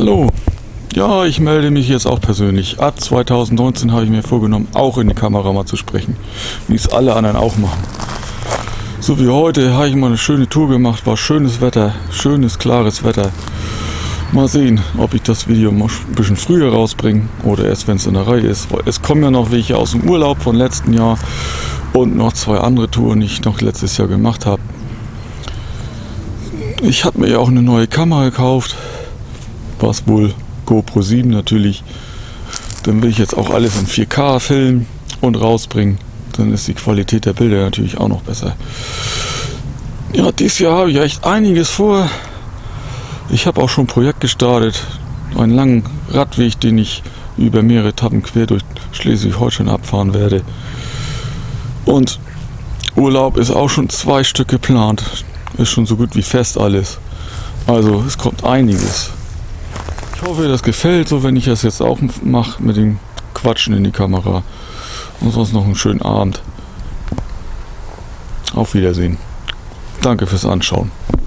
Hallo, ja, ich melde mich jetzt auch persönlich. Ab 2019 habe ich mir vorgenommen, auch in die Kamera mal zu sprechen, wie es alle anderen auch machen. So wie heute habe ich mal eine schöne Tour gemacht, war schönes Wetter, schönes, klares Wetter. Mal sehen, ob ich das Video mal ein bisschen früher rausbringe oder erst wenn es in der Reihe ist. Es kommen ja noch welche aus dem Urlaub von letzten Jahr und noch 2 andere Touren, die ich noch letztes Jahr gemacht habe. Ich habe mir ja auch eine neue Kamera gekauft, was wohl GoPro 7 natürlich. Dann will ich jetzt auch alles in 4K filmen und rausbringen. Dann ist die Qualität der Bilder natürlich auch noch besser. Ja, dieses Jahr habe ich echt einiges vor. Ich habe auch schon ein Projekt gestartet, einen langen Radweg, den ich über mehrere Etappen quer durch Schleswig-Holstein abfahren werde. Und Urlaub ist auch schon 2 Stück geplant. Ist schon so gut wie fest alles. Also es kommt einiges. Ich hoffe, das gefällt so, wenn ich das jetzt auch mache mit dem Quatschen in die Kamera. Und sonst noch einen schönen Abend. Auf Wiedersehen. Danke fürs Anschauen.